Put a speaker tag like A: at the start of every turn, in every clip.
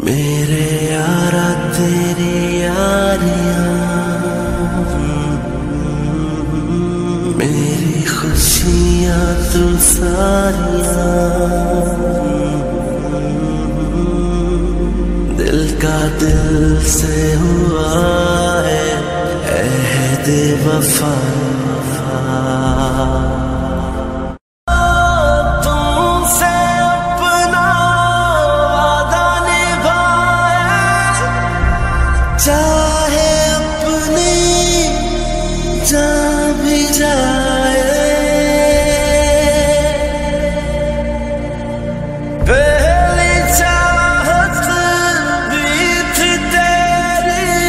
A: मेरे यारा तेरी यारियां, मेरी खुशियां तू सारियां, दिल का दिल से हुआ है अहद वफा। चाहे अपनी जान भी जाए, पहली चाहत भी थी तेरी,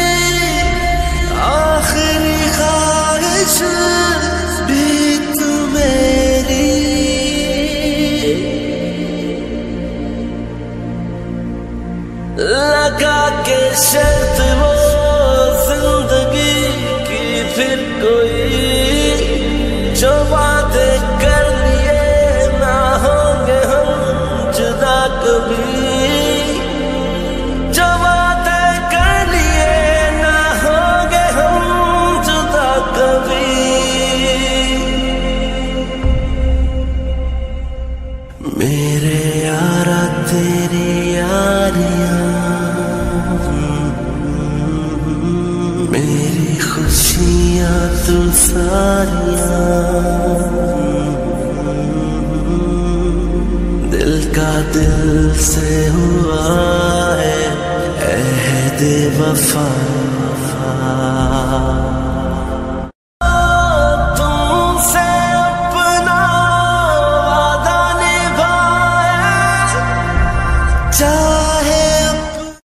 A: आखिरी ख्वाहिश भी तू मेरी। लगा के शर्त वो जिंदगी की फिर कोई, जो वादे कर लिए ना होंगे हम जुदा कभी, जो वादे कर लिए ना होंगे हम जुदा कभी। मेरे यारा तेरी यारियां, मेरी खुशियां तू सारियां, दिल का दिल से हुआ है अहद वफा। तुमसे अपना वादा निभाया,